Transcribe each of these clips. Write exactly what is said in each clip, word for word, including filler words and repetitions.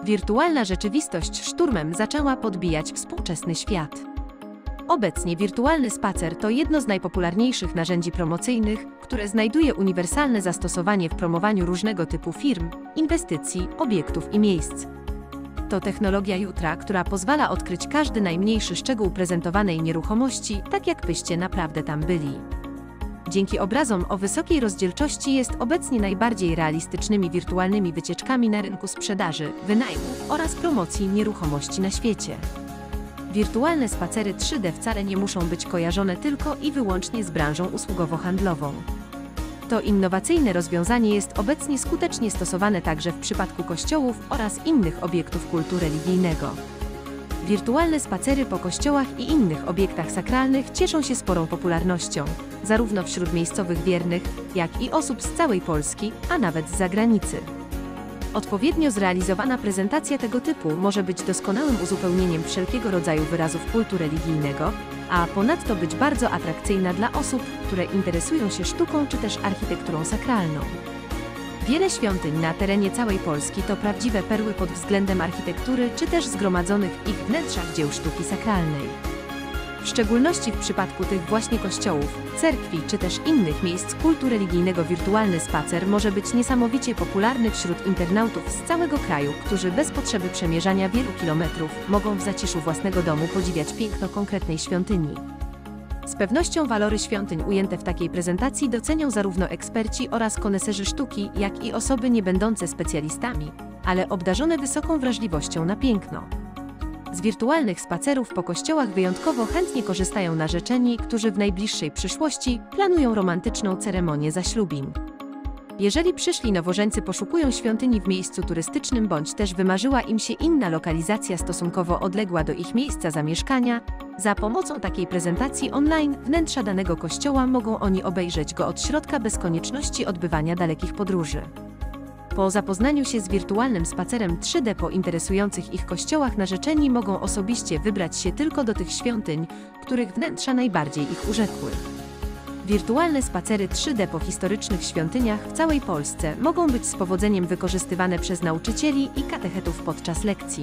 Wirtualna rzeczywistość szturmem zaczęła podbijać współczesny świat. Obecnie wirtualny spacer to jedno z najpopularniejszych narzędzi promocyjnych, które znajduje uniwersalne zastosowanie w promowaniu różnego typu firm, inwestycji, obiektów i miejsc. To technologia jutra, która pozwala odkryć każdy najmniejszy szczegół prezentowanej nieruchomości, tak jakbyście naprawdę tam byli. Dzięki obrazom o wysokiej rozdzielczości jest obecnie najbardziej realistycznymi wirtualnymi wycieczkami na rynku sprzedaży, wynajmu oraz promocji nieruchomości na świecie. Wirtualne spacery trzy D wcale nie muszą być kojarzone tylko i wyłącznie z branżą usługowo-handlową. To innowacyjne rozwiązanie jest obecnie skutecznie stosowane także w przypadku kościołów oraz innych obiektów kultu religijnego. Wirtualne spacery po kościołach i innych obiektach sakralnych cieszą się sporą popularnością, zarówno wśród miejscowych wiernych, jak i osób z całej Polski, a nawet z zagranicy. Odpowiednio zrealizowana prezentacja tego typu może być doskonałym uzupełnieniem wszelkiego rodzaju wyrazów kultu religijnego, a ponadto być bardzo atrakcyjna dla osób, które interesują się sztuką czy też architekturą sakralną. Wiele świątyń na terenie całej Polski to prawdziwe perły pod względem architektury czy też zgromadzonych w ich wnętrzach dzieł sztuki sakralnej. W szczególności w przypadku tych właśnie kościołów, cerkwi czy też innych miejsc kultu religijnego wirtualny spacer może być niesamowicie popularny wśród internautów z całego kraju, którzy bez potrzeby przemierzania wielu kilometrów mogą w zaciszu własnego domu podziwiać piękno konkretnej świątyni. Z pewnością walory świątyń ujęte w takiej prezentacji docenią zarówno eksperci oraz koneserzy sztuki, jak i osoby nie będące specjalistami, ale obdarzone wysoką wrażliwością na piękno. Z wirtualnych spacerów po kościołach wyjątkowo chętnie korzystają narzeczeni, którzy w najbliższej przyszłości planują romantyczną ceremonię zaślubin. Jeżeli przyszli nowożeńcy poszukują świątyni w miejscu turystycznym bądź też wymarzyła im się inna lokalizacja stosunkowo odległa do ich miejsca zamieszkania, za pomocą takiej prezentacji online wnętrza danego kościoła mogą oni obejrzeć go od środka bez konieczności odbywania dalekich podróży. Po zapoznaniu się z wirtualnym spacerem trzy D po interesujących ich kościołach narzeczeni mogą osobiście wybrać się tylko do tych świątyń, których wnętrza najbardziej ich urzekły. Wirtualne spacery trzy D po historycznych świątyniach w całej Polsce mogą być z powodzeniem wykorzystywane przez nauczycieli i katechetów podczas lekcji.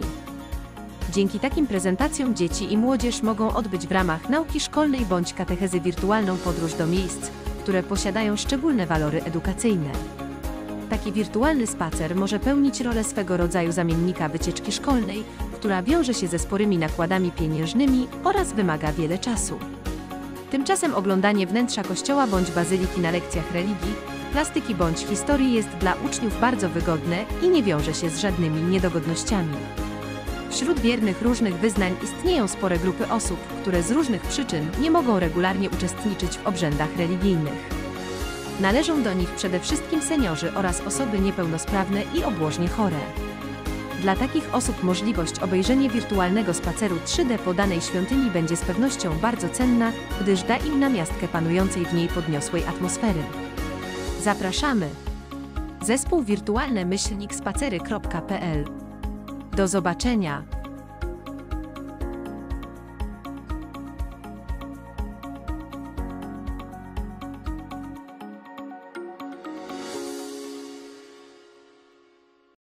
Dzięki takim prezentacjom dzieci i młodzież mogą odbyć w ramach nauki szkolnej bądź katechezy wirtualną podróż do miejsc, które posiadają szczególne walory edukacyjne. Taki wirtualny spacer może pełnić rolę swego rodzaju zamiennika wycieczki szkolnej, która wiąże się ze sporymi nakładami pieniężnymi oraz wymaga wiele czasu. Tymczasem oglądanie wnętrza kościoła bądź bazyliki na lekcjach religii, plastyki bądź historii jest dla uczniów bardzo wygodne i nie wiąże się z żadnymi niedogodnościami. Wśród wiernych różnych wyznań istnieją spore grupy osób, które z różnych przyczyn nie mogą regularnie uczestniczyć w obrzędach religijnych. Należą do nich przede wszystkim seniorzy oraz osoby niepełnosprawne i obłożnie chore. Dla takich osób możliwość obejrzenia wirtualnego spaceru trzy D po danej świątyni będzie z pewnością bardzo cenna, gdyż da im namiastkę panującej w niej podniosłej atmosfery. Zapraszamy! Zespół wirtualne myślnik spacery kropka p l. Do zobaczenia!